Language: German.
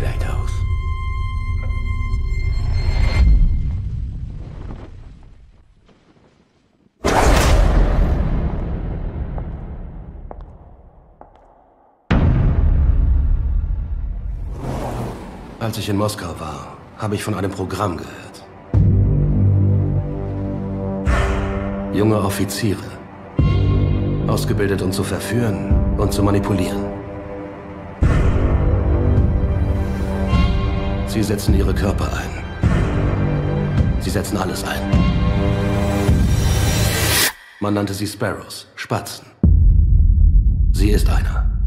schlecht aus. Als ich in Moskau war, habe ich von einem Programm gehört. Junge Offiziere, ausgebildet, um zu verführen und zu manipulieren. Sie setzen ihre Körper ein. Sie setzen alles ein. Man nannte sie Sparrows, Spatzen. Sie ist einer.